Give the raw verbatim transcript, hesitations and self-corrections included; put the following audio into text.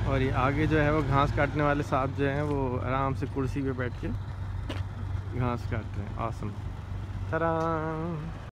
और ये आगे जो है वो घास काटने वाले साहब जो हैं वो आराम से कुर्सी पे बैठ के घास काट रहे हैं। आसम। तरा।